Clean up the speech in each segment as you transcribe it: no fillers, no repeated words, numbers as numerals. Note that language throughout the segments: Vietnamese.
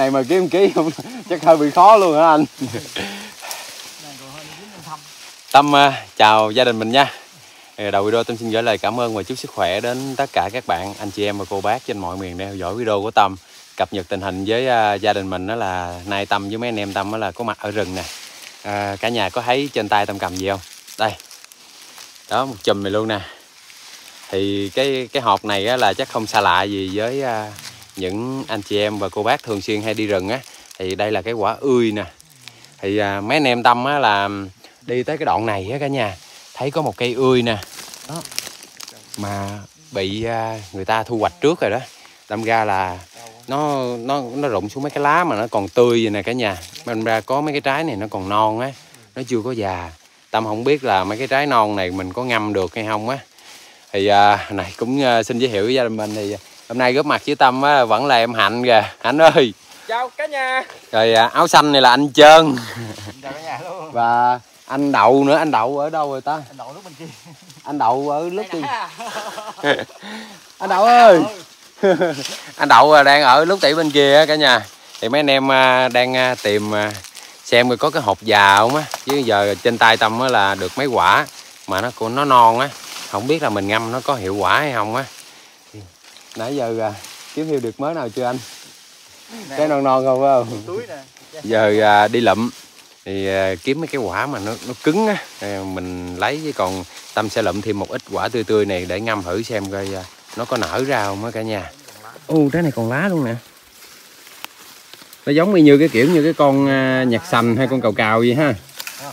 này mà kiếm 1 ký không chắc hơi bị khó luôn hả anh? Tâm chào gia đình mình nha. Đầu video Tâm xin gửi lời cảm ơn và chúc sức khỏe đến tất cả các bạn, anh chị em và cô bác trên mọi miền đang theo dõi video của Tâm. Cập nhật tình hình với gia đình mình đó là nay Tâm với mấy anh em Tâm đó là có mặt ở rừng nè. Cả nhà có thấy trên tay Tâm cầm gì không? Đây. Đó, một chùm này luôn nè. Thì cái hộp này á, là chắc không xa lạ gì với những anh chị em và cô bác thường xuyên hay đi rừng á. Thì đây là cái quả ươi nè. Thì mấy anh em Tâm á, là đi tới cái đoạn này á cả nhà, thấy có một cây ươi nè. Đó. Mà bị người ta thu hoạch trước rồi đó. Đâm ra là nó rụng xuống mấy cái lá mà nó còn tươi vậy nè cả nhà. Đâm ra có mấy cái trái này nó còn non á, nó chưa có già. Tâm không biết là mấy cái trái non này mình có ngâm được hay không á. Thì này cũng xin giới thiệu với gia đình mình, thì hôm nay góp mặt với Tâm á, vẫn là em Hạnh kìa. Hạnh ơi, chào cả nhà. Rồi áo xanh này là anh Trơn. Chào cả nhà luôn. Và anh Đậu nữa. Anh Đậu ở đâu rồi ta? Anh Đậu lúc bên kia. Anh Đậu ở lúc đi. Anh Đậu ơi. Anh Đậu đang ở lúc tỉ bên kia á cả nhà. Thì mấy anh em đang tìm xem có cái hộp già không á. Chứ giờ trên tay Tâm á là được mấy quả mà nó non á. Không biết là mình ngâm nó có hiệu quả hay không á. Nãy giờ kiếm hiêu được mớ nào chưa anh? Nè, cái non non không phải không? Túi nè. Giờ đi lụm thì kiếm mấy cái quả mà nó cứng á, mình lấy, chứ còn Tâm sẽ lụm thêm một ít quả tươi tươi này để ngâm thử xem coi nó có nở ra không á cả nhà. Ô, trái này còn lá luôn nè. Nó giống như cái kiểu như cái con nhạc sành hay con cào cào gì ha.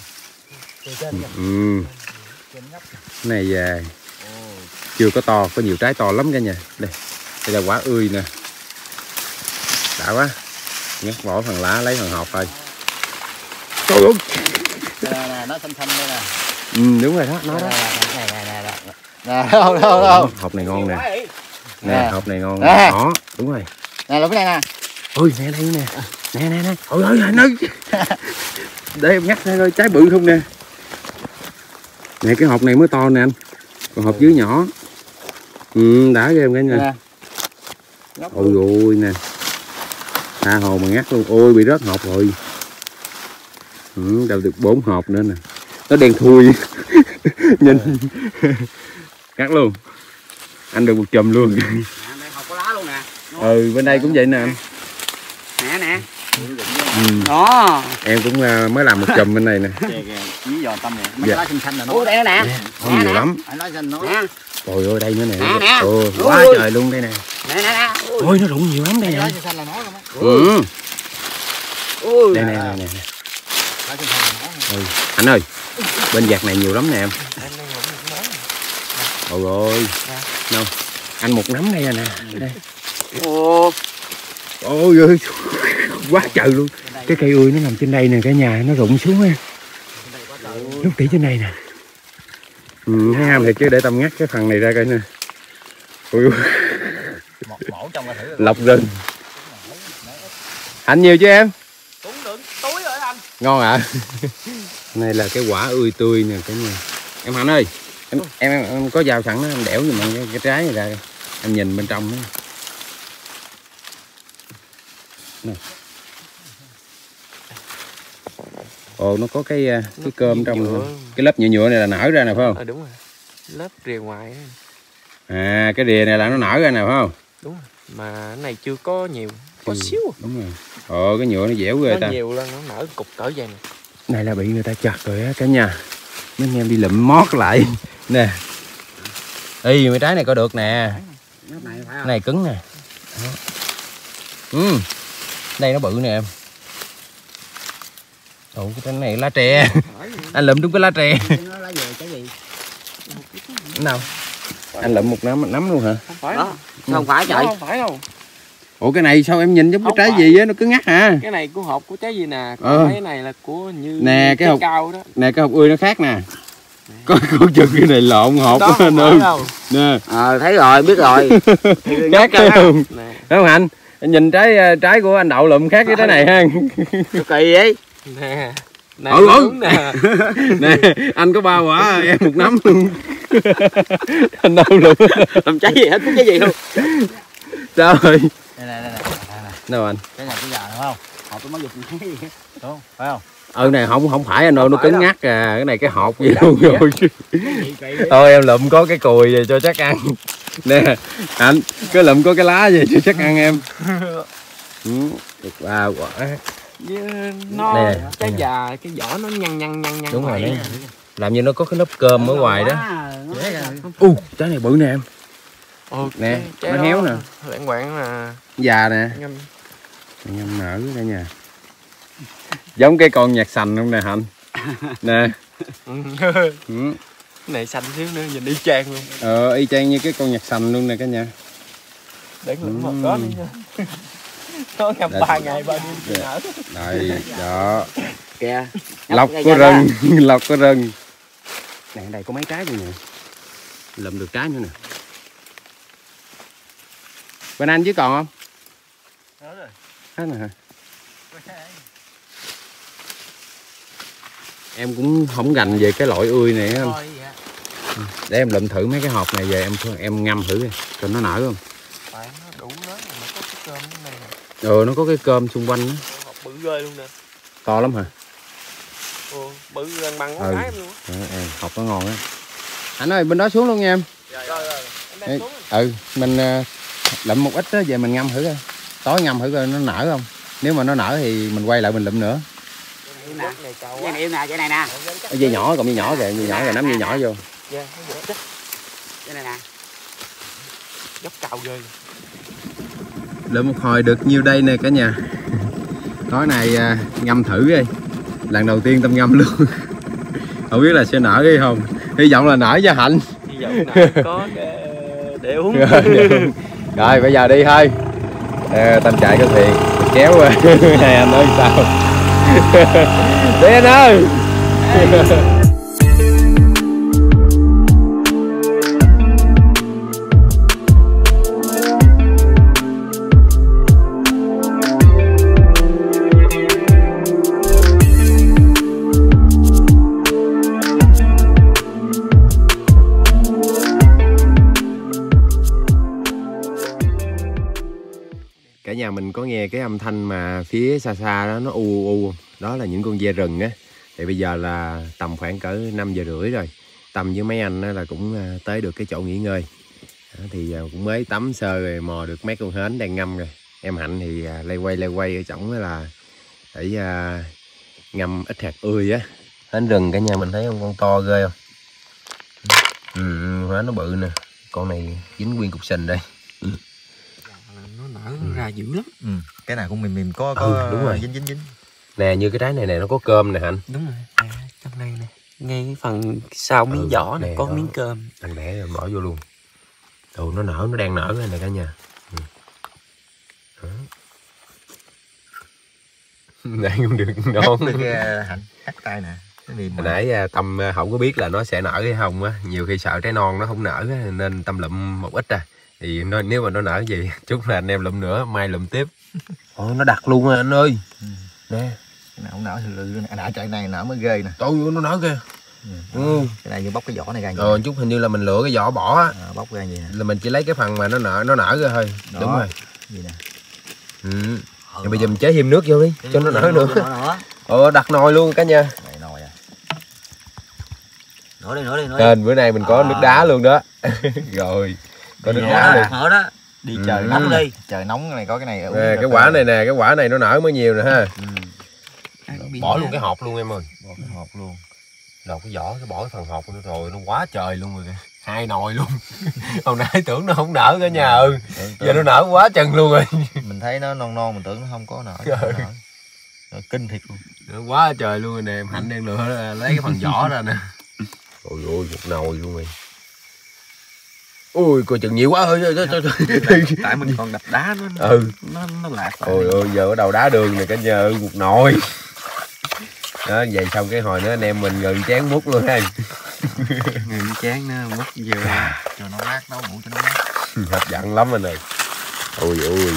Cái này chưa có to, có nhiều trái to lắm cả nhà. Đây là quả ươi nè. Đã quá. Ngắt bỏ phần lá, lấy phần hộp thôi. Trời ơi. Nè, nó xanh xanh đây nè. Đúng rồi đó, nó đó. Nè, đâu. Hộp này ngon nè. Nè, hộp này ngon nè. Đó, đúng rồi. Nè, cái này nè. Ôi, nè đây nè. Nè. Ôi ơi, anh ơi. Để em ngắt thôi, trái bự không nè. Nè, cái hộp này mới to nè anh. Còn hộp dưới nhỏ. Đã ghê em cả nhà. Ôi ôi nè. Tha hồ mà ngắt luôn. Ôi, bị rớt hộp rồi. Đâu được 4 hộp nữa nè. Nó đen thui. Nhìn. Ngắt luôn. Anh được một chùm luôn. Đây hộp có lá luôn nè. Bên đây cũng vậy nè anh. Nè. Đó. Em cũng mới làm một chùm bên này nè. Với giò Tâm nè. Mấy lá xanh xanh là nó. Ủa, đây nó nè. Không nhiều lắm. Lá xanh nó. Trời ơi, đây nữa nè. Quá trời luôn đây nè. Nè. Ôi, nó rụng nhiều lắm đây nè. Lá xanh là nó luôn á. Đây nè. Anh ơi, bên vạt này nhiều lắm nè em. Ôi ơi. Đâu? Anh một nắm đây nè. Đây. Ôi ơi. Quá trời luôn. Cái cây ươi nó nằm trên đây nè cả nhà, nó rụng xuống ha. Lúc tỉ trên đây nè. Thấy ham thiệt chứ, để Tâm ngắt cái phần này ra coi nè. Ôi. Lọc rừng. Hạnh nhiều chứ em? Cũng được túi rồi anh. Ngon ạ. Này là cái quả ươi tươi nè cả nhà. Em Hạnh ơi, em có dao sẵn đó, em đẽo giùm cái trái này ra. Em nhìn bên trong đó. Nè. Ồ, nó có cái cơm trong. Cái lớp nhựa này là nở ra nè phải không? Đúng rồi. Lớp rìa ngoài. À, cái rìa này là nó nở ra nè phải không? Đúng rồi. Mà cái này chưa có nhiều, có xíu. Đúng rồi. Cái nhựa nó dẻo ghê ta. Nó nhiều lên, nó nở cục cỡ vậy nè. Này là bị người ta chặt rồi á cả nhà. Mấy anh em đi lụm mót lại. Nè. Ê, mấy trái này có được nè. Cái này cứng nè. Đây nó bự nè em. Ủa, cái này lá tre. Anh lụm đúng cái lá tre. Lá gì, trái gì? Nào? Anh lụm một nắm luôn hả? Không phải. Đó. Không phải trời. Không phải đâu. Ủa cái này sao em nhìn giống cái trái gì á, nó cứng ngắt hả? Cái này của hộp của trái gì nè, còn cái này là của như nè cái hộp cao đó. Nè cái hộp ươi nó khác nè. Có chừng cái này lộn hộp đó anh ơi. Nè. Thấy rồi, biết rồi. Khác không? Thấy không anh? Nhìn trái của anh Đậu lụm khác với trái này ha. Kỳ vậy? Nè. Nè, nè. Nè, anh có 3 quả, em một nắm luôn. Anh đâu lụm. Làm trái gì hết, có trái gì không? Sao rồi? Nè. Đâu anh? Cái này cái già đúng không? Hộp nó mới giật đúng không? Phải không? Này không phải anh ơi, nó cứng ngắc à, cái này cái hộp gì luôn vậy? rồi. Thôi em lụm có cái cùi về cho chắc ăn. Nè, anh cái lụm có cái lá gì cho chắc ăn em. Được ba quả. Nó Nè, cái già cái vỏ nó nhăn. Đúng rồi đấy. Làm như nó có cái lớp cơm ở ngoài đó. Trái này bự nè em. Nè, nó héo nè. Lạng quạng là Già nè. Ngâm nở cả nhà. Giống cái con nhạc sành không nè Hạnh. Nè. Cái này xanh xíu nữa nhìn y chang luôn. Y chang như cái con nhạc sành luôn nè cả nhà. Để lụm một đó đi nha. Nó ngâm 3 ngày 3 đêm thì nở. Đây, đó. Kìa. Lọc có rừng, lọc có rừng. Nè, đây có mấy trái gì nè. Lụm được trái nữa nè. Bên anh chứ còn không? Hết rồi hả? Em cũng không gành về cái loại ươi này á. Để em lụm thử mấy cái hộp này về em ngâm thử đi, cho nó nở không? Phải nó đủ lớn mà nó có cái cơm này nè. Nó có cái cơm xung quanh đó. Hộp bự ghê luôn nè. To lắm hả? Bự gần bằng ngón cái luôn á. Hộp nó ngon á. Anh ơi bên đó xuống luôn nha em. Rồi. Em Mình lụm một ít đó về mình ngâm thử coi. Tối ngâm thử coi nó nở không. Nếu mà nó nở thì mình quay lại mình lụm nữa. Cái này nè, cái này nè. Dây nhỏ còn dây nhỏ kìa, dây nhỏ kìa, nắm dây nhỏ vô. Cái này nè. Dốc cao ghê. Lượm một hồi được nhiêu đây nè cả nhà. Tối này ngâm thử đi. Lần đầu tiên Tâm ngâm luôn. Không biết là sẽ nở hay không. Hy vọng là nở cho Hạnh. Hy vọng nở có để uống. Rồi bây giờ đi thôi. Tâm chạy cái thuyền kéo qua. Này anh nói sao? Đi anh ơi. Cả nhà mình có nghe cái âm thanh mà phía xa xa đó nó u đó là những con dê rừng á. Thì bây giờ là tầm khoảng cỡ 5 giờ rưỡi rồi. Tầm với mấy anh là cũng tới được cái chỗ nghỉ ngơi. Thì cũng mới tắm sơ rồi, mò được mấy con hến đang ngâm rồi. Em Hạnh thì lay quay ở trỏng là để ngâm ít hạt ươi á. Hến rừng cả nhà mình thấy không, con to ghê không? Hến nó bự nè. Con này dính nguyên cục sình đây. Nó nở ra dữ lắm. Cái này cũng mềm có đúng rồi. dính. Nè như cái trái này nó có cơm nè Hạnh. Đúng rồi. Trong đây nè. Ngay cái phần sau miếng vỏ này có miếng cơm. Anh bẻ rồi bỏ vô luôn. Nó nở, nó đang nở này cả nhà. Đây không được đón. Hạnh cắt tay nè. Hồi nãy Tâm không có biết là nó sẽ nở hay không á. Nhiều khi sợ trái non nó không nở á, nên Tâm lụm một ít thì nếu mà nó nở gì chút là anh em lụm nữa, mai lụm tiếp. Nó đặt luôn rồi anh ơi. Nè. Cái nào không nở thì lư nè. Nãy trái này nở mới ghê nè. Trời ơi, nó nở kìa. Cái này như bóc cái vỏ này ra vậy. Chút hình như là mình lựa cái vỏ bỏ á. Bóc ra vậy nè. Là mình chỉ lấy cái phần mà nó nở ra thôi. Đó. Đúng rồi. Vậy nè. Rồi bây giờ mình chế thêm nước vô đi cho nó nở nữa. Đặt nồi luôn cả nhà. Đây nồi à. Nổi đi. Nên bữa nay mình có nước đá luôn đó. Rồi. Có nước đá luôn. Nở đó. Đi trời nóng đi. Trời nóng này có cái này. Cái quả này nè, cái quả này nó nở mới nhiều nè ha. Bỏ luôn cái hộp luôn em ơi. Bỏ cái hộp luôn. Lột cái vỏ, bỏ cái phần hộp nữa rồi, nó quá trời luôn rồi kìa. 2 nồi luôn. Hồi nãy tưởng nó không nở cả nhà. Giờ nó nở quá chừng luôn rồi. Mình thấy nó non mình tưởng nó không có nở. Rồi, kinh thiệt luôn. Nó quá trời luôn rồi nè, em Hạnh đang lựa lấy cái phần vỏ ra nè. Ôi ôi, một nồi luôn rồi. Ui, coi chừng nhiều quá ơi. Tại mình còn đập đá nó lạc. Ôi ôi, giờ ở đầu đá đường này cả nhà ơi, một nồi. Đó, vậy xong cái hồi nữa anh em mình gần chén múc luôn ha. Gần chén nó múc vô cho nó mát, nấu ngủ cho nó mát. Hấp dẫn lắm anh ơi. Ôi ôi.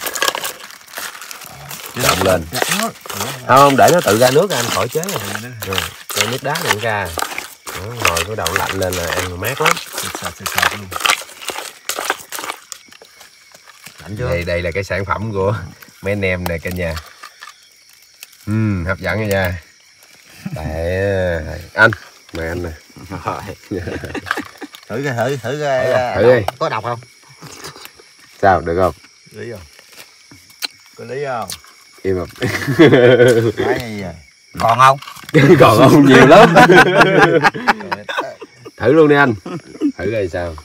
Động lên. Không, để nó tự ra nước anh khỏi chế rồi. Cho nước đá này ra. Rồi cái đầu lạnh lên là ăn mát lắm. Sệt luôn. Đây là cái sản phẩm của mấy anh em nè cả nhà. Hấp dẫn rồi nha. Đấy, anh mời anh nè. Thử thử đi. có độc không? Sao được không? Lý không? Có lý không? Im mà. Cái gì vậy? Còn không? Còn không nhiều lắm. Thử luôn đi anh. Thử coi sao.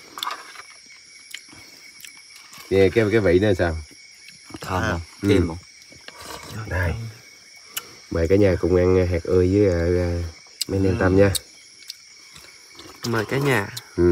Nghe cái vị nó sao? Thơm không? Tim không? Này. Mời cả nhà cùng ăn hạt ươi với mấy anh em Tâm nha. Mời cả nhà.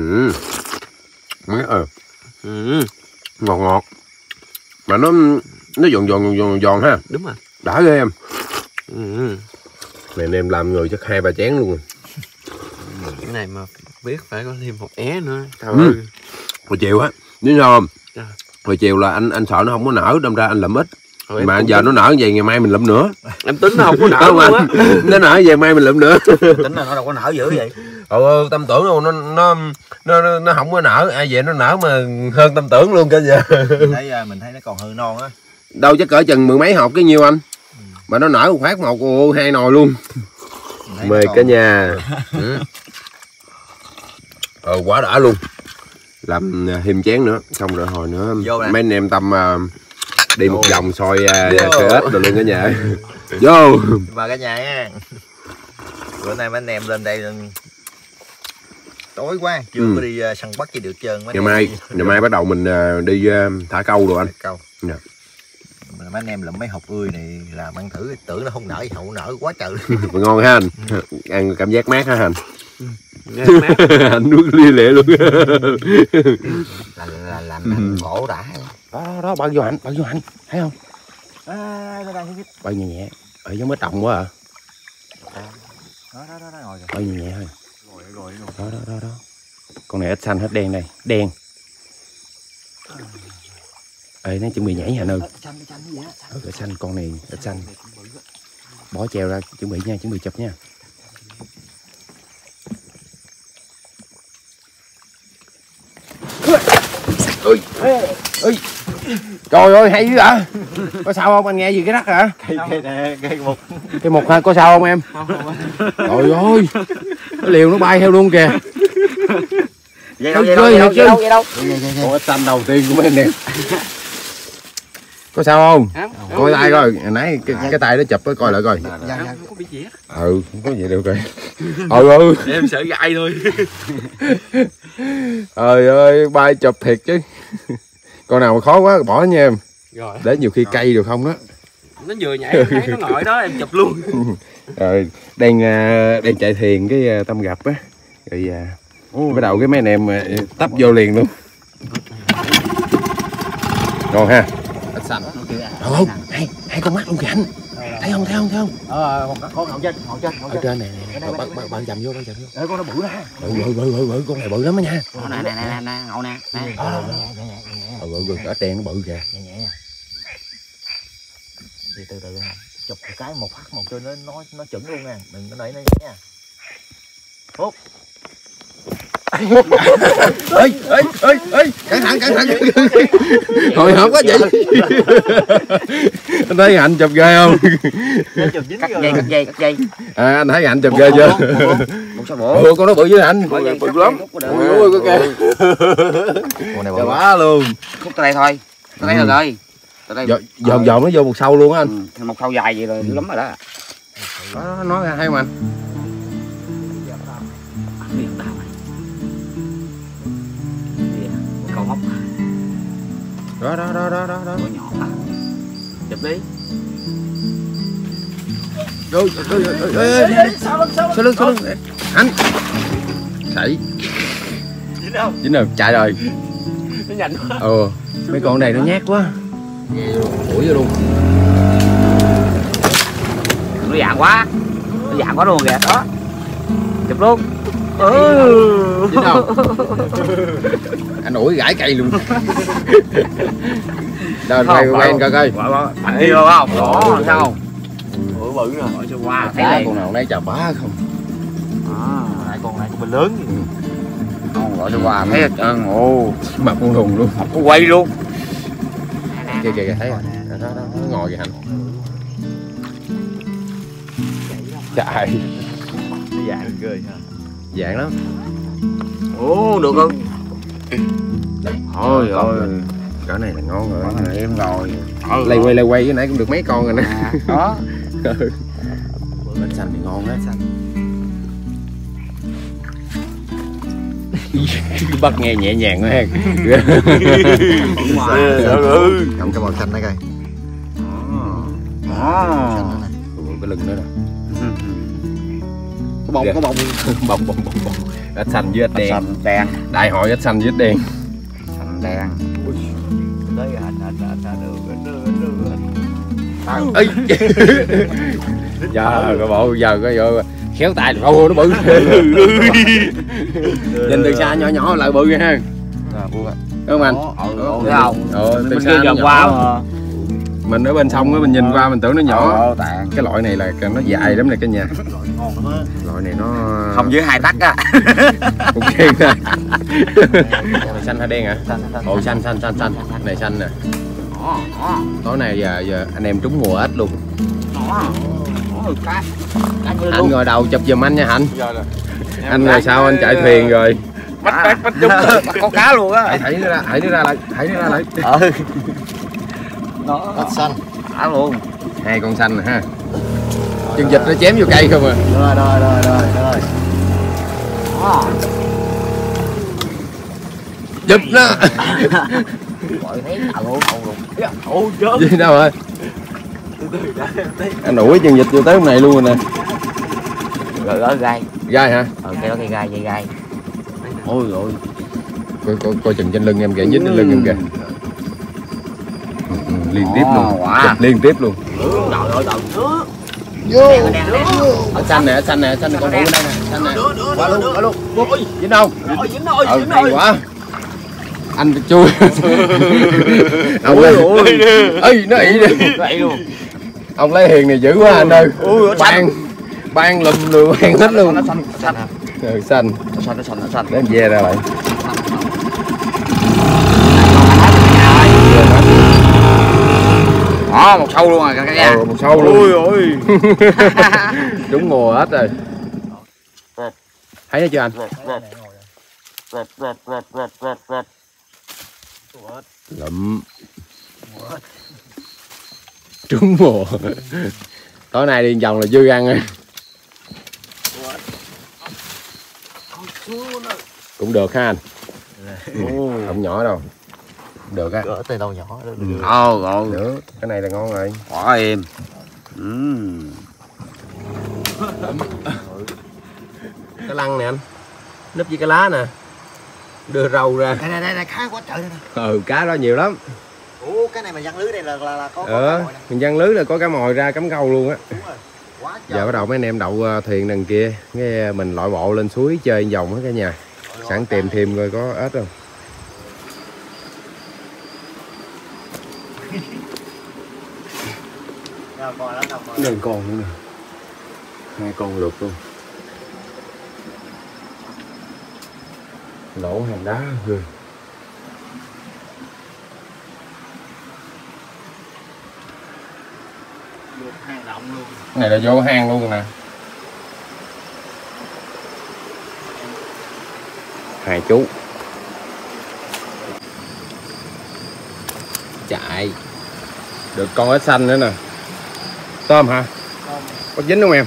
Ngọt ngọt. Mà nó giòn ha. Đúng rồi. Đã ghê em. Này anh em làm người chắc 2-3 chén luôn. Cái này mà biết phải có thêm một é nữa. Trời ơi. Hồi chiều á, biết sao không? Hồi chiều là anh sợ nó không có nở, đâm ra anh làm ít. Mà giờ nó nở vậy ngày mai mình lụm nữa. Em tính nó không có nở luôn á. Nó nở về mai mình lụm nữa. Tính là nó đâu có nở dữ vậy. Tâm tưởng luôn nó không có nở, ai về nó nở mà hơn tâm tưởng luôn cả giờ. Mình thấy nó còn hư non á. Đâu chắc cỡ chừng 10 mấy hộp cái nhiêu anh. Mà nó nở một phát 1-2 nồi luôn. Mời cả nhà. Quá đã luôn. Làm thêm chén nữa, xong rồi hồi nữa mấy anh em Tâm đi một vòng soi ếch rồi luôn cả nhà. Vô. Mời cả nhà nha. Bữa nay mấy anh em lên đây tối quá, chưa có đi săn bắt gì được trơn. Ngày mai bắt đầu mình đi thả câu rồi anh. Câu. Dạ. Mấy anh em lụm mấy hộp ươi này làm ăn thử, tưởng nó không nở, hậu nở quá trời. Mà ngon ha anh. Ăn cảm giác mát ha anh. Anh nuốt lia lịa luôn. Làm khổ đã. Đó bao vô anh, thấy không? Bao nhẹ nhẹ, ở giống mới động quá à. Bao nhẹ nhẹ thôi. Đó. Con này ít xanh hết đen đây, đen. Ê, nó chuẩn bị nhảy hả Nư? Ít xanh, con này ít xanh. Bỏ chèo ra, chuẩn bị nha, chuẩn bị chụp nha. Ơi. Trời ơi hay dữ hả? Có sao không? Anh nghe gì cái đất hả? Cây mục hả? Có sao không em? Trời ơi. Nó liều nó bay theo luôn kìa. Vậy đâu? Con ít xanh đầu tiên của mấy anh em. Có sao không? Coi tay coi, nãy cái tay nó chụp nó coi lại coi. Không có bị gì hết. Không có gì đâu coi. Em sợ gai thôi. Trời ơi, bay chụp thiệt chứ. Con nào mà khó quá bỏ nha em. Rồi. Để nhiều khi cây được không đó. Nó vừa nhảy em thấy nó ngồi đó em chụp luôn. Rồi đang chạy thiền cái Tâm gặp á. Rồi bắt đầu cái mấy anh em tấp vô liền luôn. Ngon ha. Ít xanh. Không, hai con mắt luôn kìa anh. Thấy không? Con ngậu trên. Ở trên này bạn dầm vô. Con nó bự ra. Bự, con này bự lắm á nha. Nè, ngậu nè. Bự, ở đen nó bự kìa. Nhẹ. Đi từ nè. Chụp một cái một phát một cho nó chuẩn luôn nha. Đừng có đẩy nó nha. Hút. Ê, cẩn thận. Hồi hộp quá vậy. Anh thấy Hạnh chụp ghê không? Cắt dây. Anh thấy Hạnh chụp ghê chưa? Con nó bự với Hạnh. Bự lắm. Ôi có kìa. Con này bự quá luôn. Khúc tới đây thôi. Tới đây rồi. Dòm nó vô một sâu luôn á anh. Một sâu dài vậy rồi lắm rồi đó. Đó nói ra hay mà anh. Câu móc. Đó. Nhỏ à. Chụp đi. Rồi. Sau lưng. Anh. Sảy. Dính rồi, chạy rồi. Nó nhanh quá. Mấy con này nó nhát quá. Ủi vô luôn. Nó dạng quá luôn kìa đó. Chụp luôn. Dính không? Anh ủi gãi cây luôn. Rồi quay coi coi. Bạn đi vô không? Đó sao không? Bự nè. Cho qua Thấy con nào nãy chà bá không? con này con lớn. Không gọi cho qua thấy hết trơn. Mặt con thùng luôn. Có quay luôn. Kìa thấy rồi. ngồi kìa Hạnh. Chạy. Nó dạng ghê ha. Dạng lắm. Ồ, được không? Ôi ôi. Cỡ này là ngon rồi. Em rồi. Lay quay cái nãy cũng được mấy con rồi nè. Đó. Bánh xanh thì ngon á. Bắt nghe nhẹ nhàng quá ha. Cầm cái màu xanh đó coi. Cái lưng nữa nè. Có bông, có bông. Bông. Ếch xanh với ếch đen. Xanh đen. Đại hội ếch xanh với ếch đen. Xanh đen. Đấy anh Ây. Giờ coi bộ giờ coi vô khéo tay đâu nó bự. Nhìn từ xa nhỏ lại bự kìa ha. Đúng không anh? Thấy không? Từ Mình xa đi gần qua mà. Mình ở bên sông á, mình nhìn qua mình tưởng nó nhỏ. Tàn. Cái loại này là nó dài lắm này cả nhà. ngon lắm á. Loại này nó Không dưới 2 tắc á. cũng đen nè. Xanh hay đen hả? Ồ xanh. Này xanh nè. Tối nay giờ anh em trúng mùa ếch luôn. Anh ngồi đầu chụp giùm anh nha Hạnh. Anh ngồi sau anh chạy thuyền rồi. Bắt trúng con cá luôn á. Thảy nó ra lại. Ếch xanh. Cá luôn. 2 con xanh nè ha. Chân vịt nó chém vô cây không à. Rồi. Chụp nó. Gọi thấy luôn. Ôi chết. Gì đâu rồi? Anh đuổi chân vịt vô tới hôm này luôn rồi nè. Rồi gai. Gai hả? Cái đó cây gai. Ôi rồi. Coi chừng trên lưng em kìa, dính trên lưng em kìa. Liên tiếp luôn. Chụp liên tiếp luôn. Ở xanh nè, con hũ đây nè, xanh nè. Qua luôn. Dính không? Dính rồi. Hay quá. Anh chui. Ông lấy. Ê, nó ị đi. Ông lấy hiền này dữ quá anh ơi. Ban lùm lùi ban hết luôn. Xanh. Để ve ra lại. Đó, một sâu luôn rồi cả nhà. Một sâu luôn. Ôi. Trúng mùa hết rồi. Thấy nó chưa anh? Lụm. Trúng mùa. Tối nay đi vòng là vui ăn rồi. Cũng được ha anh. Không nhỏ đâu. Được á. Cỡ tay đầu nhỏ được. Rồi. Nữa, cái này là ngon rồi. Bỏ em. Cái lăng nè anh. Núp với cái lá nè. Đưa rau ra. Đây cá quá trời nè. Cá đó nhiều lắm. Ủa cái này mà giăng lưới đây là có cá mòi nè. Mình giăng lưới là có cá mòi ra cắm câu luôn á. Đúng rồi. Quá trời. Giờ bắt đầu mấy anh em đậu thuyền đằng kia, cái mình lội bộ lên suối chơi vòng hết cả nhà. Sẵn tìm thêm coi có ếch không. Đừng con nữa nè. 2 con lượt luôn. Lỗ hàng đá rồi. Hang động luôn. Cái này là vô hang luôn nè. 2 chú. Chạy. Được con ếch xanh nữa nè. Tôm hả? Có dính không em?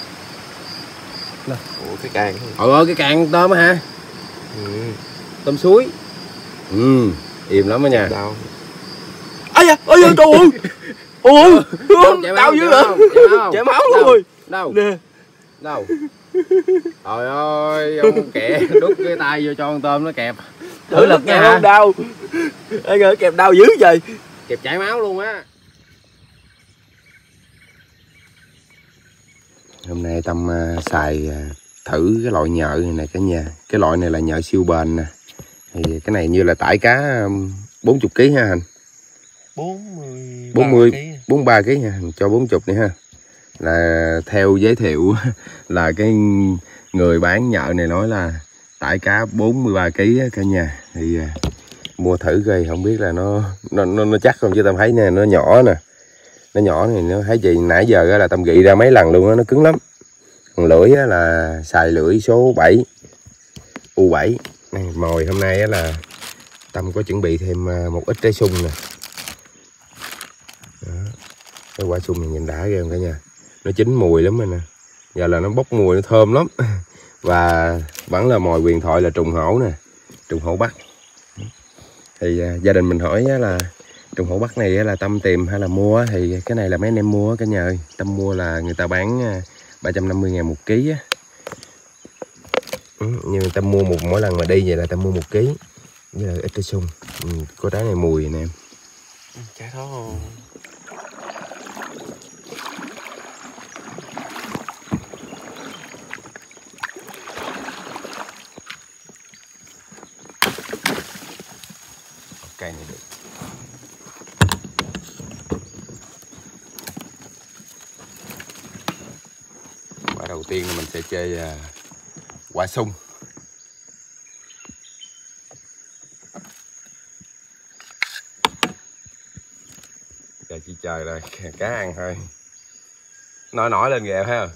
Ủa cái càng. Cái càng tôm hả? Tôm suối. Im lắm đó nha. Đâu. Ây da, trời ơi. Ôi, đau dữ hả? Chảy máu luôn rồi. Đâu? Nè. Đâu? Trời ơi, ông kẹ đút cái tay vô cho con tôm nó kẹp. Thử lực nha hả? Đau. Ê ơi, kẹp đau dữ vậy. Kẹp chảy máu luôn á. Hôm nay Tâm xài thử cái loại nhợ này nè cả nhà. Cái loại này là nhợ siêu bền nè. Thì cái này như là tải cá 40 kg ha Hành. 43 kg nha, cho 40 này ha. Là theo giới thiệu là cái người bán nhợ này nói là tải cá 43 kg cả nhà. Thì mua thử coi không biết là nó chắc không, chứ Tâm thấy nè nó nhỏ nè. Nó nhỏ này nó thấy gì nãy giờ là Tâm gị ra mấy lần luôn á, nó cứng lắm. Còn lưỡi là xài lưỡi số 7 U7 này. Mồi hôm nay là Tâm có chuẩn bị thêm một ít trái sung nè. Đó. Cái quả sung này nhìn đã ghê cả nhà, nó chín mùi lắm rồi nè, giờ là nó bốc mùi, nó thơm lắm. Và vẫn là mồi huyền thoại là trùng hổ nè, trùng hổ Bắc. Thì gia đình mình hỏi là trùng hổ Bắc này là Tâm tìm hay là mua, thì cái này là mấy anh em mua cả nhà ơi. Tâm mua là người ta bán 350.000 một ký á. Nhưng Tâm mua mỗi lần mà đi vậy là Tâm mua 1 ký với là ít trái sung. Có trái này mùi nè em. Trái đó cây này được. Quả đầu tiên mình sẽ chơi quả sung. Giờ chỉ trời rồi, cá ăn thôi. Nổi lên ghẹo ha.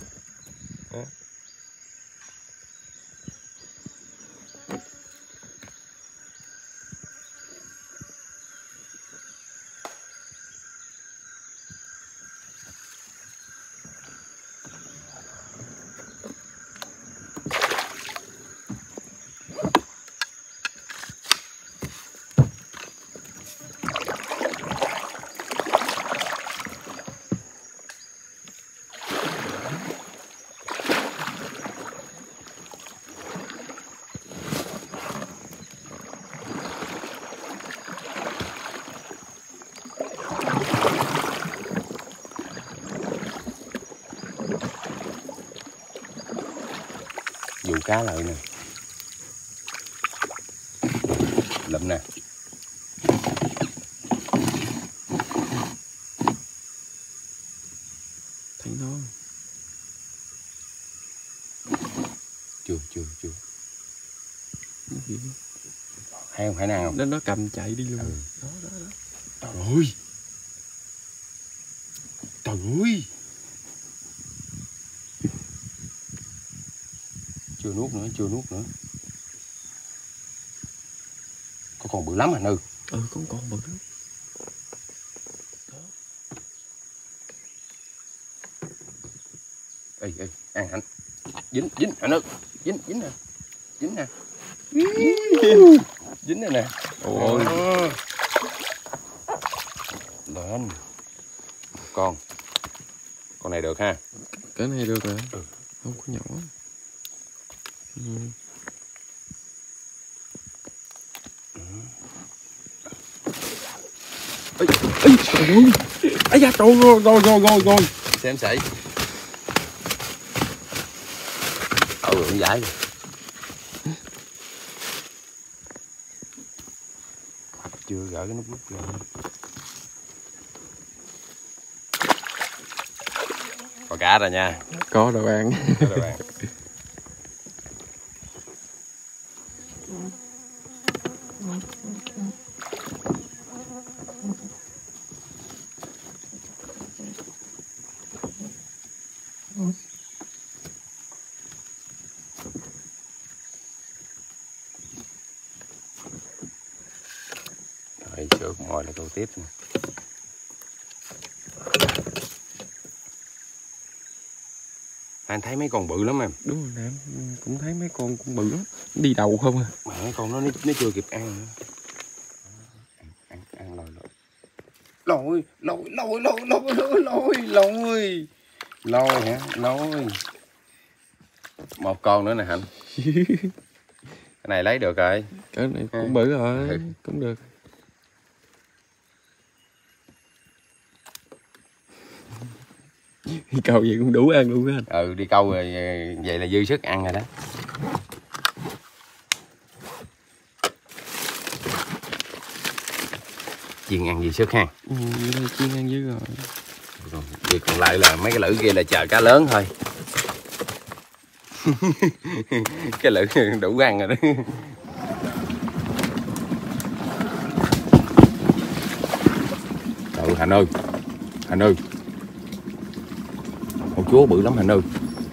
Dụ cá lại nè, lụm nè. Thấy nó chưa hay không, khả năng không, nó cầm chạy đi luôn. Đó. Trời ơi, chưa nuốt nữa. Có còn bự lắm hả Nư? Con bự lắm. Đó. Ê, ăn hạnh. Dính hả Nư? Dính nè. Dính này nè. Ôi. Lên. Con này được ha. Cái này được rồi. Không có nhỏ. Ê, trời ơi. Ây da, trời ơi, rồi. Xem sảy. Cũng giải rồi. Chưa gỡ cái nút bút ra. Có cá rồi nha. Có đồ ăn. Rồi sữa mồi là câu tiếp nè. Anh thấy mấy con bự lắm em. Đúng rồi nè, em cũng thấy mấy con cũng bự lắm. Đi đầu không à. Mà mấy con nó chưa kịp ăn nữa. Ăn lôi hả? Lôi. Một con nữa nè Hạnh. Cái này lấy được rồi. Cái này cũng bự rồi, cũng được. Đi câu vậy cũng đủ ăn luôn á anh. Đi câu rồi vậy là dư sức ăn rồi đó. Chiên ăn dư sức ha. Chiên ăn dư rồi. Việc còn lại là mấy cái lưỡi kia là chờ cá lớn thôi. Cái lưỡi đủ ăn rồi đó. Hạnh ơi, Hành ơi. Con chúa bự lắm Hành ơi.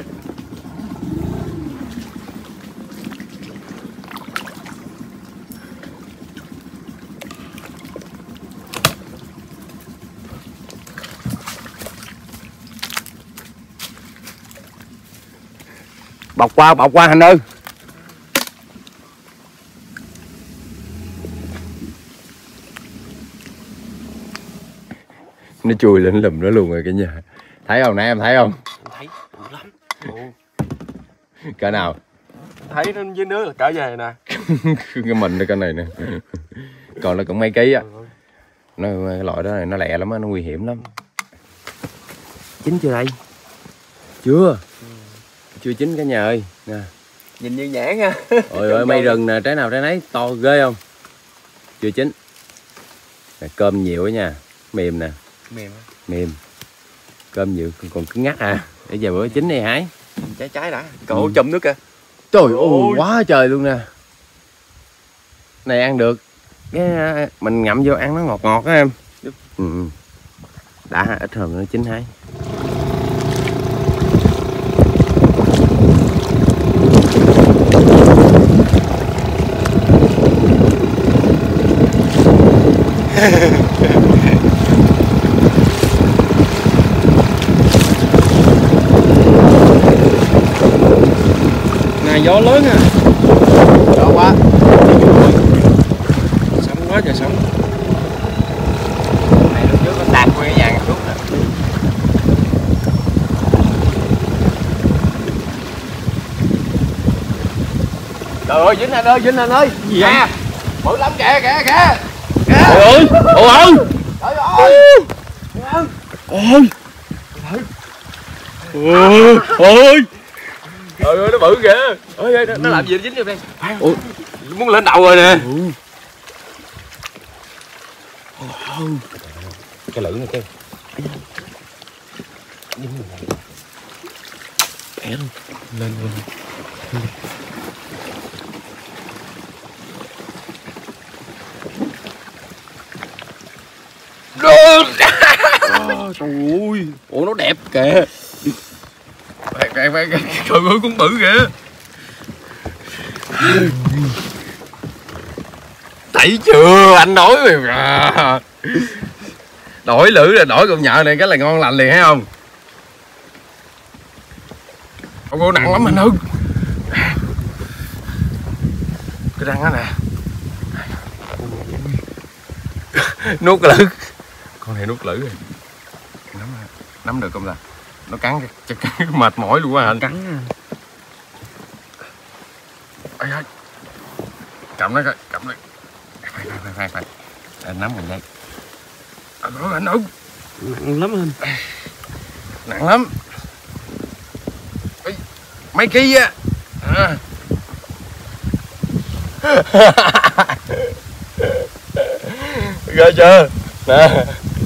Bọc qua Hành ơi. Nó chui lên lùm nó luôn rồi cả nhà. Thấy không nãy em thấy không? Thấy bự lắm. Cỡ nào? Thấy nó dưới nước là cỡ về nè. Cái mình đây con này nè. Còn nó cũng mấy ký á. Nó cái loại đó này nó lẹ lắm á, nó nguy hiểm lắm. Chín chưa đây? Chưa. Chưa chín cả nhà ơi. Nè. Nhìn như nhãn nha. Ôi ơi mây rừng nè, trái nào trái nấy to ghê không? Chưa chín. Nè, cơm nhiều á nha. Mềm nè. Mềm. Cơm nhiều còn cứng ngắt à. Để giờ bữa chín này hái. Trái đã. Cậu chùm nước kìa. Trời ơi quá trời luôn nè. Này ăn được. Cái mình ngậm vô ăn nó ngọt ngọt á em. Đã ít hơn nó chín hái. Này gió lớn à. Gió quá. Sống quá trời sống. Này lúc trước nó tạt nguyên cái vàng xuống nè. Trời ơi Vĩnh Anh ơi, Vĩnh Anh ơi. Gì vậy? Bự lắm kìa kìa kìa. Ôi ơi. Ôi ơi. Trời ơi. Ôi. Ôi. Trời ơi nó bự kìa. Ôi nó làm gì nó dính vô đây. Ôi. Muốn lên đầu rồi nè. Cái lưỡi này kêu. Bẻ luôn. Lên luôn. Trời ơi. Ủa nó đẹp kìa. Trời ơi cũng bự kìa. Thấy chưa anh nói rồi à. Đổi lưỡi là đổi con nhợ này cái là ngon lành liền thấy không? Cô nặng lắm anh ơi. Cái răng đó nè. Nuốt cái lưỡi. Con này nuốt lưỡi rồi. Nắm được không ta? Nó cắn mệt mỏi luôn á anh. Cắn à. Ây ơi. Cầm nó coi, cầm nó. Phải. Anh nắm mình đây. Anh ơi. Nặng lắm anh. Nặng lắm. Mấy ký á. À. Ghê chưa? Nè.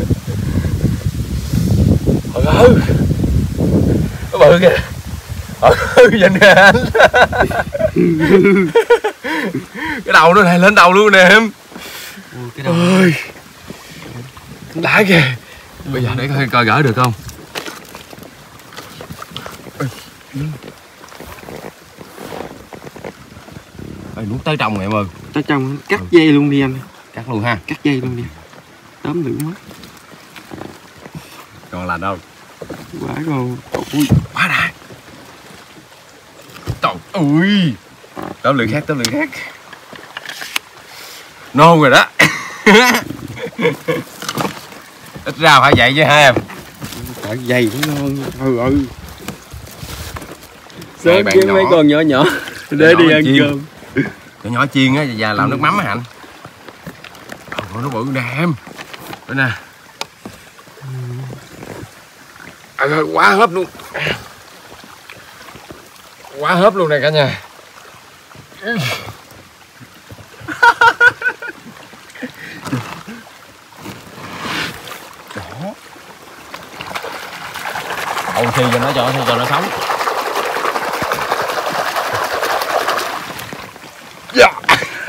Trời ơi. Nó bự kìa. Trời ơi, nhìn kìa anh. Cái đầu nó này lên đầu luôn nè em. Cái đầu. Ôi. Đã kìa. Bây giờ để coi gỡ được không? Ôi, nuốt tới trong em ơi. Tới trong cắt dây luôn đi anh. Cắt luôn ha. Cắt dây luôn đi. Tóm được quá. Còn lành không? Quá ngon. Ui, quá đã. Trời ơi. Tóm lưỡi khác. Nôn rồi đó. Ít ra phải vậy chứ hai em. Tại dày cũng ngon. Ừ. Này Sớm bạn với nhỏ. mấy con nhỏ để đi ăn chiên. cơm. Cái nhỏ chiên á, già làm nước mắm á Hạnh. Nó bự nè em. Đây nè. Quá hớp luôn. Quá hớp luôn nè cả nhà. Đó. Ôi thì cho nó sống.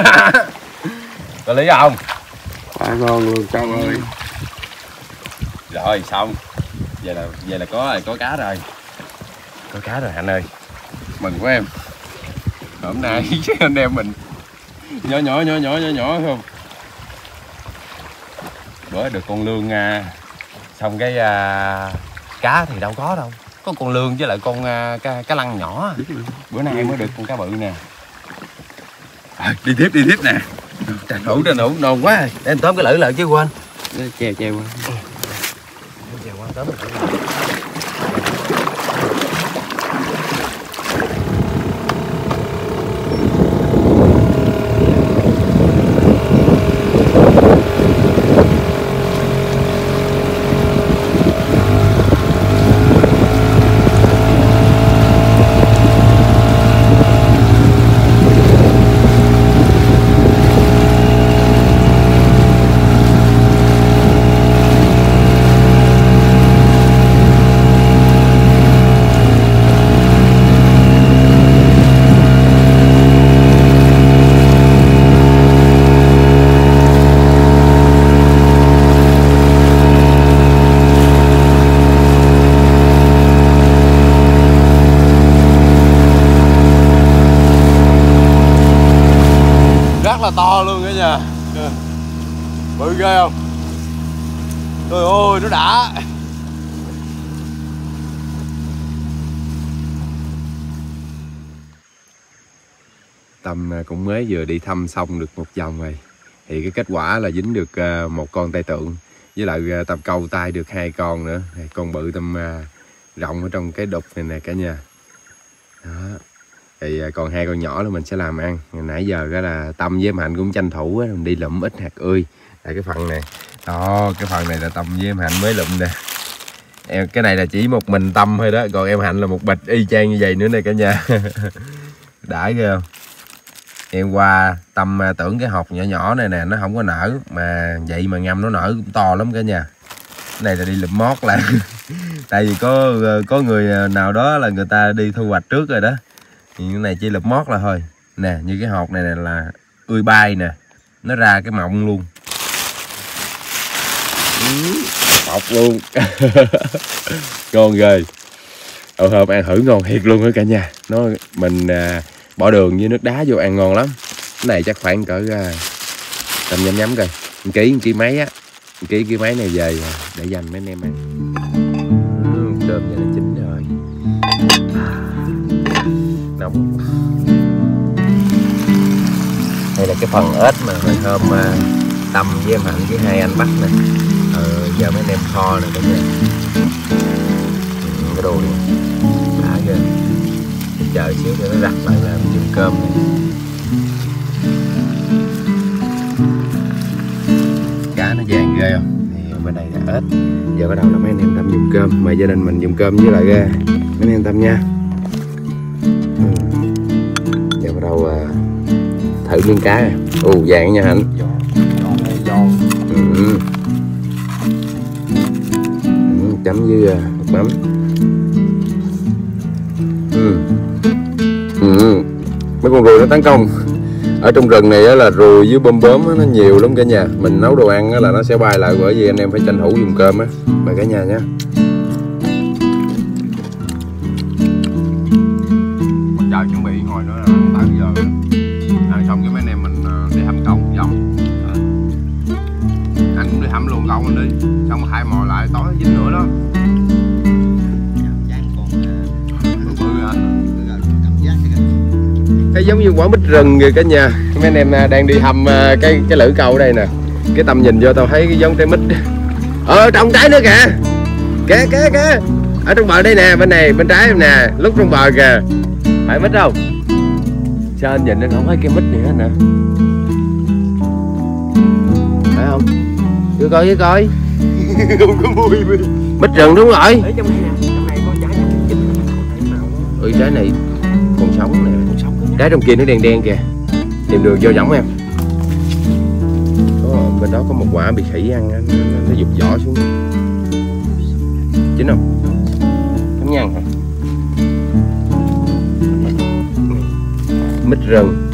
Có lý không? Quá ngon luôn Châu ơi. Rồi xong. Vậy là có cá rồi. Có cá rồi Hạnh ơi. Mừng quá em. Hôm nay anh em mình nhỏ không. Bữa được con lương xong cái cá thì đâu có đâu. Có con lương với lại con cá lăng nhỏ. Bữa nay mới được con cá bự nè. Đi tiếp nè. Tranh thủ nôn quá. Để em tóm cái lưỡi lại chứ quên. Treo qua. Treo qua tóm cái lưỡi. Là to luôn cả nhà. Bự ghê không? Trời ơi nó đã. Tâm cũng mới vừa đi thăm xong được một vòng rồi. Thì cái kết quả là dính được một con tai tượng. Với lại Tâm câu tay được 2 con nữa. Con bự Tâm rộng ở trong cái đục này nè cả nhà. Đó. Thì còn 2 con nhỏ là mình sẽ làm ăn. Nãy giờ cái là Tâm với em Hạnh cũng tranh thủ á, đi lụm ít hạt ươi. Tại cái phần này. Đó, cái phần này là Tâm với em Hạnh mới lụm nè. Cái này là chỉ một mình Tâm thôi đó. Còn em Hạnh là một bịch y chang như vậy nữa nè cả nhà. Đã ghê không? Em qua Tâm tưởng cái hột nhỏ nhỏ này nè nó không có nở. Mà vậy mà ngâm nó nở cũng to lắm cả nhà. Cái này là đi lụm mót lại. Tại vì có người nào đó là người ta đi thu hoạch trước rồi đó. Thì cái này chỉ lụm mót là thôi. Nè như cái hột này nè là ươi bay nè. Nó ra cái mọng luôn. Mọc luôn. Ngon ghê. Hôm ăn thử ngon thiệt luôn đó cả nhà. Mình bỏ đường với nước đá vô ăn ngon lắm. Cái này chắc khoảng cỡ Tâm nhắm coi 1 ký mấy á. 1 ký mấy này về để dành mấy anh em ăn. Cơm giờ nó chín rồi. Nóng. Đây là cái phần ếch mà hồi hôm Tâm với em Hạnh với 2 anh bắt nè. Giờ mấy anh em kho nè cả nhà. Cái đồ này đã ghê. Chờ xíu cho nó rặt lại làm chùm cơm này. Cá nó vàng ghê không? Thì bên đây là ếch. Giờ bắt đầu là mấy anh em Tâm dùng cơm. Mời gia đình mình dùng cơm với lại mấy anh em Tâm nha. Giờ bắt đầu thử miếng cá nè. Vàng nha Hạnh. Chấm với nước mắm. Mấy con ruồi nó tấn công. Ở trong rừng này là ruồi với bơm nó nhiều lắm cả nhà. Mình nấu đồ ăn là nó sẽ bay lại, bởi vì anh em phải tranh thủ dùng cơm á. Mời cả nhà nhé. Chờ chuẩn bị ngồi nữa là 8 giờ. Ăn xong cái mấy anh em mình đi hầm câu một vòng. Anh cũng đi hầm luôn câu anh đi. Xong rồi 2 mò lại tối dính nữa đó. Thấy giống như quả mít rừng kìa cả nhà. Mấy anh em đang đi hầm cái lưỡi câu ở đây nè. Cái Tâm nhìn vô tao thấy cái giống trái mít. Trồng trái nữa kìa. Kìa. Ở trong bờ đây nè, bên này, bên trái em nè, lúc trong bờ kìa. Phải mít không? Sao anh nhìn anh không thấy cái mít này hết nè. Phải không? Vô coi. Không có mùi. Mít rừng đúng rồi. Ở trong này có trái nào? Trái này còn sống nè. Trái trong kia nó đen kìa. Tìm đường vô giống em. Bên đó có một quả bị khỉ ăn, nó giục vỏ xuống. Chín không? Không nhăn hả? Mít rừng.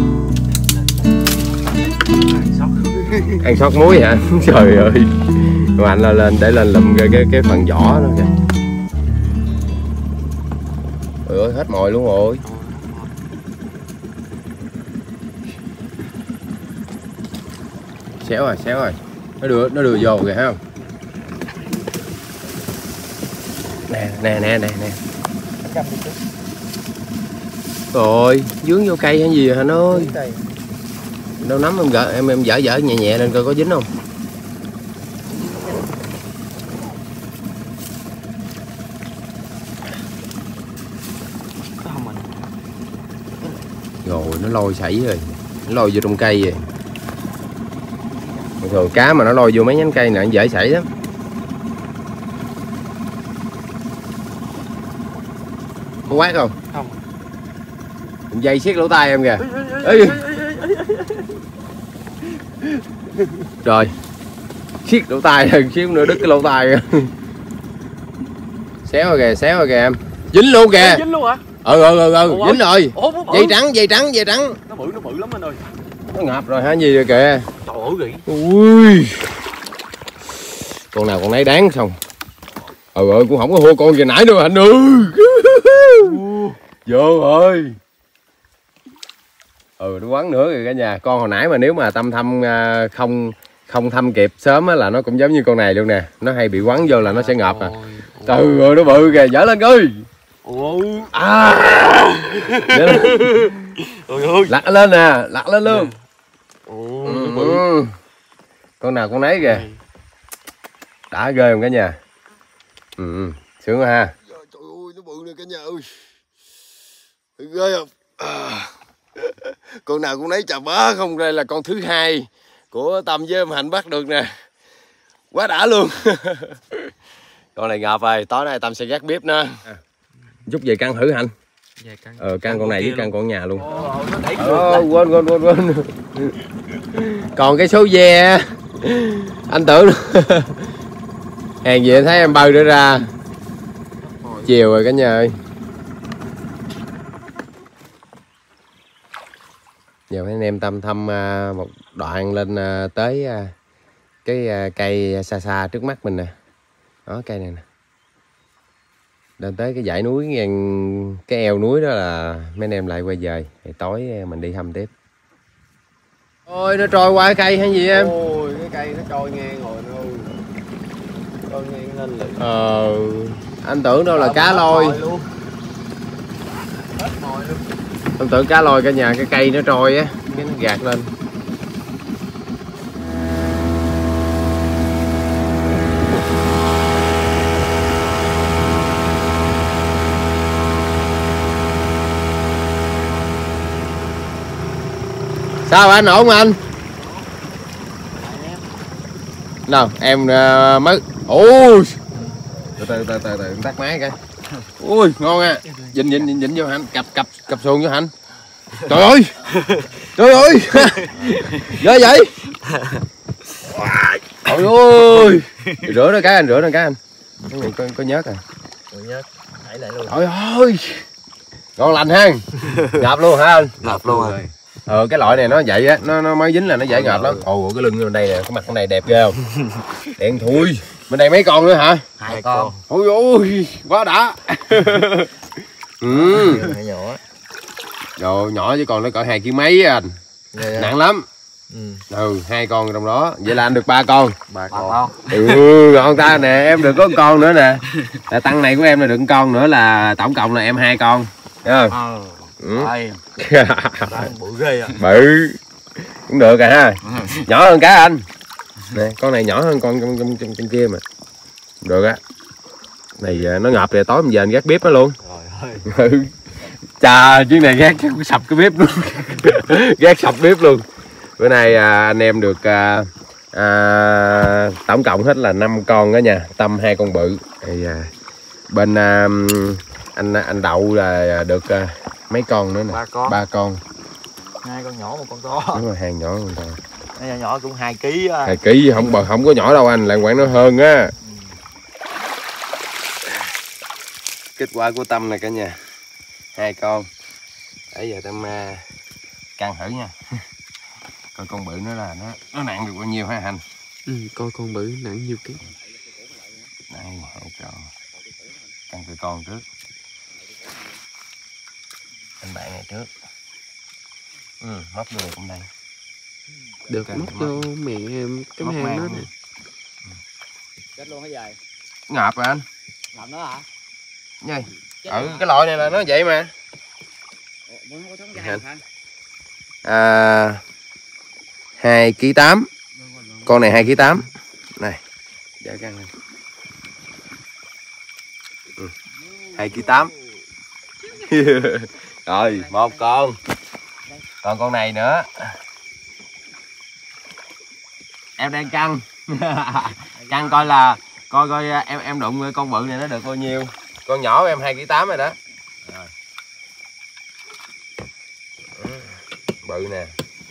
Ăn sót muối hả? Trời ơi. Mạnh lên để lên lụm cái phần vỏ đó kìa. Ôi ơi, hết mồi luôn rồi. Xéo rồi. Nó đưa vô kìa, thấy không? Nè. Rồi, dướng vô cây hay gì hả anh ơi? Đâu nắm em dở nhẹ lên coi có dính không? Rồi nó lôi sảy rồi, nó lôi vô trong cây rồi. Thường cá mà nó lôi vô mấy nhánh cây này nó dễ sảy lắm. Có quát không? Không. Dây siết lỗ tai em kìa. Rồi, siết lỗ tai rồi, xíu nữa đứt cái lỗ tai kìa. Xéo rồi kìa em. Dính luôn kìa. Dính luôn hả? Dính rồi. Dây trắng. Nó bự lắm anh ơi. Nó ngập rồi hả gì rồi kìa. Trời ơi kìa. Ui. Con nào con nấy đáng xong. Cũng không có hô con vừa nãy đâu anh ơi. Vô rồi. Nó quắn nữa kìa cả nhà. Con hồi nãy mà nếu mà Tâm thăm không thăm kịp sớm á là nó cũng giống như con này luôn nè. Nó hay bị quắn vô là nó sẽ ngợp à. Trời ơi nó bự kìa, dở lên coi. Lặt lên nè, lặt lên luôn. Con nào con nấy kìa. Đã ghê không cả nhà. Sướng quá ha. Trời ơi nó bự nè cả nhà ơi. Ghê không? Con nào con nấy chà bá không. Đây là con thứ hai của Tâm với em Hạnh bắt được nè. Quá đã luôn. Con này ngợp rồi, tối nay Tâm sẽ gác bếp nó. Chút về căng thử Hạnh. Căng con này với căng con nhà luôn. Quên. Còn cái số ve anh tưởng hàng gì thấy em bơi nữa ra. Chiều rồi cả nhà ơi. Giờ mấy anh em Tâm thăm một đoạn lên tới cái cây xa trước mắt mình nè. Đó cây này nè. Lên tới cái dãy núi ngang cái eo núi đó là mấy anh em lại quay về. Thì tối mình đi thăm tiếp. Ôi nó trôi qua cái cây hay gì em? Ôi cái cây nó trôi ngang rồi nó trôi ngang lên liền. Anh tưởng đâu là cá lôi. Hết mồi luôn. Anh tưởng cá lôi cả nhà, cái cây nó trôi á, cái nó gạt lên. Sao anh ổn anh? Đâu em mới. Ôi từ tắt máy cái. Ui ngon à. Dịnh vô Hạnh, cặp xuồng vô Hạnh. Trời ơi ghê vậy. Trời ơi rửa nó cái anh. Cái này có nhớt à. Nhớt thảy lại luôn. Trời ơi ngon lành ha. Ngập luôn hả anh? Ngập luôn rồi. Cái loại này nó vậy á, nó mới dính là nó dễ ngợp lắm. Cái lưng bên đây nè, cái mặt con này đẹp ghê không? Đen thui. Bên đây mấy con nữa hả? 2 con. Ôi ôi, quá đã. Nhỏ. Rồi nhỏ chứ còn nó cỡ 2 kg mấy á anh. Nặng lắm. 2 con trong đó. Vậy là anh được 3 con. 3 con. Ngon ta nè, em được có 1 con nữa nè. Là tăng này của em là được 1 con nữa là tổng cộng là em 2 con. Thấy không? Bự ghê à. Bự cũng được à ha. Nhỏ hơn cá anh nè, con này nhỏ hơn con trong kia mà được á. Này nó ngập rồi, tối mình về anh gác bếp nó luôn. Chà chuyến này gác sập cái bếp luôn. Gác sập bếp luôn. Bữa nay anh em được tổng cộng hết là 5 con đó nha. Tâm 2 con bự thì bên anh Đậu là được mấy con nữa nè. 3 con. 2 con nhỏ 1 con to. Đúng rồi, hàng nhỏ con to. Cái nhỏ cũng 2 kg á. 2 kg không có nhỏ đâu anh, làng quảng nó hơn á. Kết quả của Tâm này cả nhà. 2 con. Bây giờ Tâm căng thử nha. Coi con bự nó là nó nặng được bao nhiêu hả Hành. Coi con bự nặng nhiêu ký. Đây, 2 con. Căn tụi con trước. Anh bạn này trước. Móc vô cũng đây. Được, móc vô miệng cái hang đó nè. Chết luôn hả dài? Ngợp rồi anh. Ngợp nữa hả? Nhây. Cái loại này là nó vậy mà. Muốn có sống dài hả? 2,8 kg. Con này 2,8 kg. Này. Dạ căng này. 2,8 kg. Rồi, một con. Còn con này nữa. Em đang cân. Cân coi là coi em đụng con bự này nó được bao nhiêu. Con nhỏ em 2,8 kg rồi đó. Rồi. Bự nè.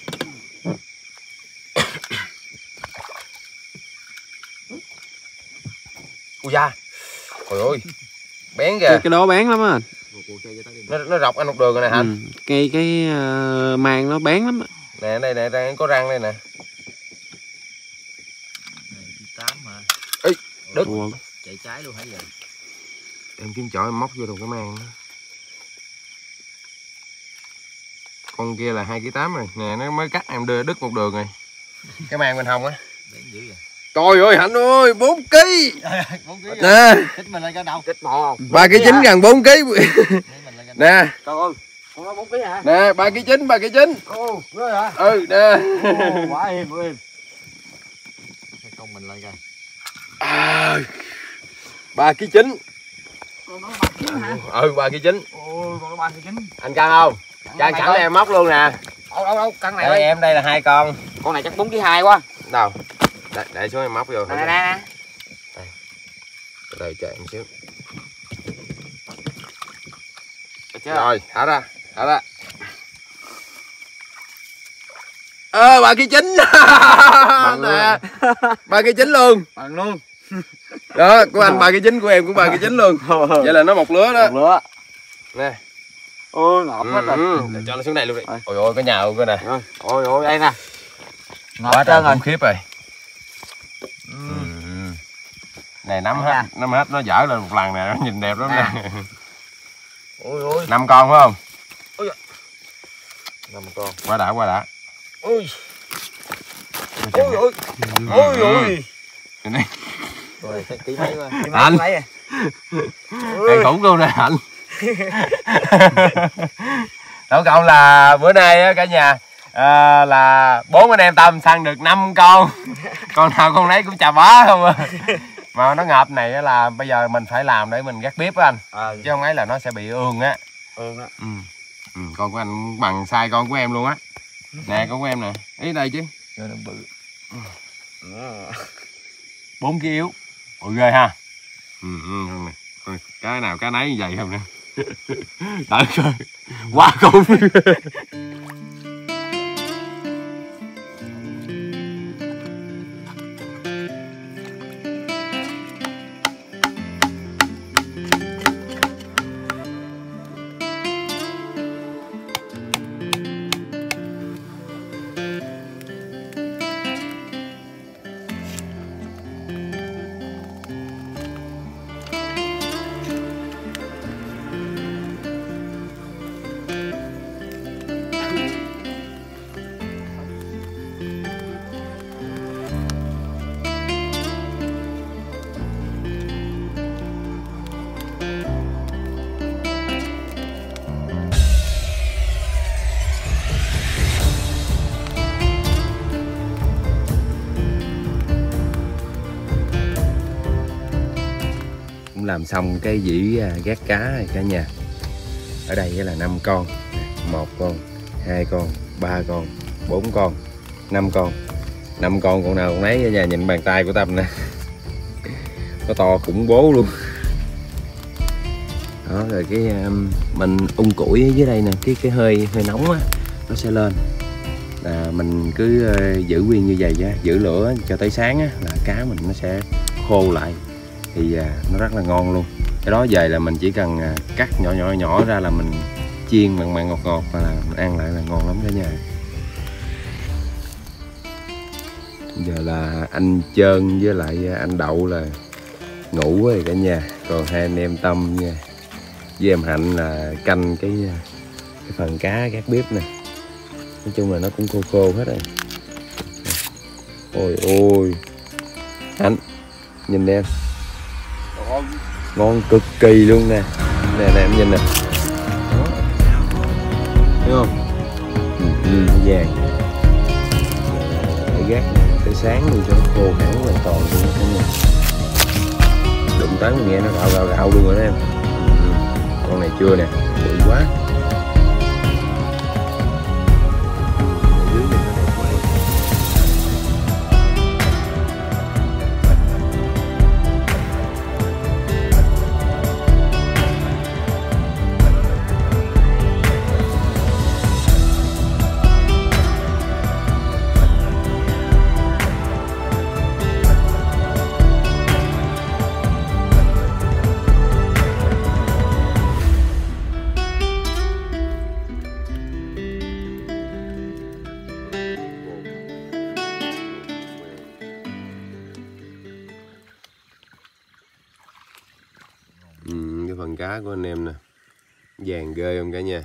Ui da. Trời ơi. Bén kìa. Cái đó bén lắm á. Nó rọc anh một đường rồi nè hả? Cái màng nó bén lắm á. Nè đây nè, có răng đây nè. 8 mà. Ê, đứt. Chạy trái luôn hả giờ? Em kiếm chỗ em móc vô được cái màng đó. Con kia là 2,8 kg rồi. Nè nó mới cắt em đưa đứt một đường rồi. Cái màng bên hông á. Bén dữ vậy. Trời ơi Hạnh ơi, 4 kg. 4 kg. Nè. Chích mình lên cái đầu. Chết bò. 3,9 kg gần 4 kg. Nè. Trời ơi, con nó 4 kg hả? Nè, 3,9 kg, 3,9 kg. Ồ, rồi hả? Ừ, nè. Quá êm, quá êm. Con mình lên coi. 3,9 kg. Con nó 3 kg hả? 3,9 kg. Ôi, con nó 3 kg. Anh cân không? Cân sẵn đây em móc luôn nè. Đâu, cân này Đây ơi. em đây là 2 con. Con này chắc 4 kg 2 quá. Đâu? Để xuống em móc vô. Nè. Từ từ chờ em xíu. Được chưa? Rồi, thả ra. 3,9 kg. Nè. 3,9 kg luôn. Bằng luôn. Đó, của anh 3,9 kg, của em cũng 3,9 kg luôn. Vậy là nó một lứa đó. Một lứa. Nè. Ôi, ngọt hết rồi. Để cho nó xuống đây luôn đi. Ôi ôi, có nhào coi nè. Ôi, đây nè. Ngọt Quá hết trơn trời rồi. khủng khiếp rồi. Này nắm hết nó dở lên một lần nè, nó nhìn đẹp lắm nè. Ôi. 5 con phải không? 5 con. Quá đã. Ôi. Ôi. Rồi, ký mấy quá. Anh. Ăn khủng luôn nè anh. Tổng cộng là bữa nay á cả nhà là 4 anh em Tâm săn được 5 con. Con nào con nấy cũng chà bá không à. Mà nó ngợp này là bây giờ mình phải làm để mình gác bếp á anh. Chứ không ấy là nó sẽ bị ương á. Ương á. Con của anh bằng size con của em luôn á. Nè con của em nè. Ý đây chứ. Rồi nó bự. 4 kg yếu. Ôi ghê ha. Con này. Cái nào cái nấy như vậy không nè. Đợi coi. Quá khủng. Làm xong cái dĩ gác cá này cả nhà. Ở đây là 5 con. 1 con, 2 con, 3 con, 4 con, 5 con. 5 con nào con nấy cả nhà, nhìn bàn tay của Tâm nè. Nó to khủng bố luôn. Đó rồi cái mình củi ở dưới đây nè, cái hơi nóng á nó sẽ lên. Là mình cứ giữ nguyên như vậy á, giữ lửa cho tới sáng á là cá mình nó sẽ khô lại. Thì nó rất là ngon luôn. Cái đó về là mình chỉ cần cắt nhỏ ra là mình chiên mặn ngọt và là mình ăn lại là ngon lắm cả nhà. Giờ là anh Trơn với lại anh Đậu là ngủ rồi cả nhà. Còn hai anh em Tâm nha với em Hạnh là canh cái phần cá gác bếp nè. Nói chung là nó cũng khô khô hết rồi. Ôi ôi Hạnh nhìn em, ngon cực kỳ luôn nè. Nè nè em nhìn nè, thấy không? Vàng để gác tới sáng luôn cho nó khô hẳn hoàn toàn luôn cả nhà. Đụng tới mình nghe nó rạo rạo rạo luôn rồi đó em. Con này chưa nè, bự quá. Cái phần cá của anh em nè, vàng ghê không cả nhà,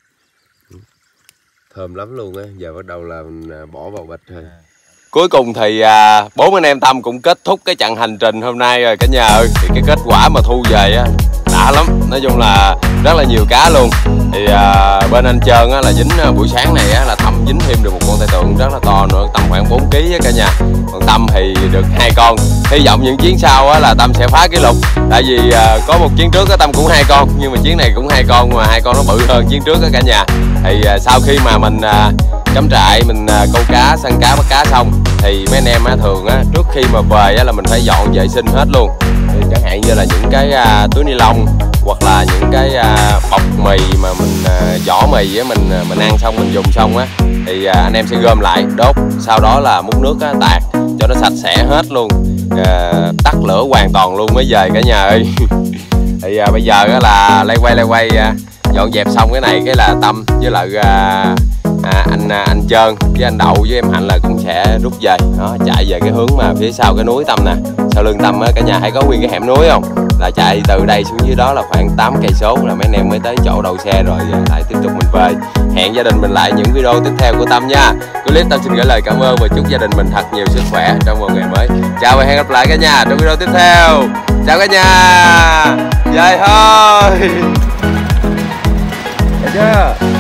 thơm lắm luôn á. Giờ bắt đầu là mình bỏ vào bịch thôi. Cuối cùng thì bốn anh em Tâm cũng kết thúc cái chặng hành trình hôm nay rồi cả nhà ơi. Thì cái kết quả mà thu về á đã lắm, nói chung là rất là nhiều cá luôn. Thì bên anh Trơn á là dính buổi sáng này á là Tâm dính thêm được một con tai tượng rất là to nữa, tầm khoảng 4 kg á cả nhà. Còn Tâm thì được 2 con. Hy vọng những chuyến sau á là Tâm sẽ phá kỷ lục. Tại vì có một chuyến trước á Tâm cũng 2 con, nhưng mà chuyến này cũng 2 con mà 2 con nó bự hơn chuyến trước á cả nhà. Thì sau khi mà mình cắm trại, mình câu cá, săn cá, bắt cá xong thì mấy anh em á thường á trước khi mà về á là mình phải dọn vệ sinh hết luôn. Thì chẳng hạn như là những cái túi ni lông hoặc là những cái bọc mì mà mình vỏ mì á mình ăn xong mình dùng xong á thì anh em sẽ gom lại đốt, sau đó là múc nước á tạt cho nó sạch sẽ hết luôn, tắt lửa hoàn toàn luôn mới về cả nhà ơi. Thì bây giờ á là lay quay dọn dẹp xong cái này cái là Tâm với lại anh Trơn với anh Đậu với em Hạnh là cũng sẽ rút về đó, chạy về cái hướng mà phía sau cái núi Tâm nè. Sau lưng Tâm á cả nhà thấy có nguyên cái hẻm núi không, là chạy từ đây xuống dưới đó là khoảng 8 cây số là mấy anh em mới tới chỗ đậu xe rồi lại tiếp tục mình về. Hẹn gia đình mình lại những video tiếp theo của Tâm nha. Clip Tâm xin gửi lời cảm ơn và chúc gia đình mình thật nhiều sức khỏe trong một ngày mới. Chào và hẹn gặp lại cả nhà trong video tiếp theo. Chào cả nhà, về thôi. Được chưa?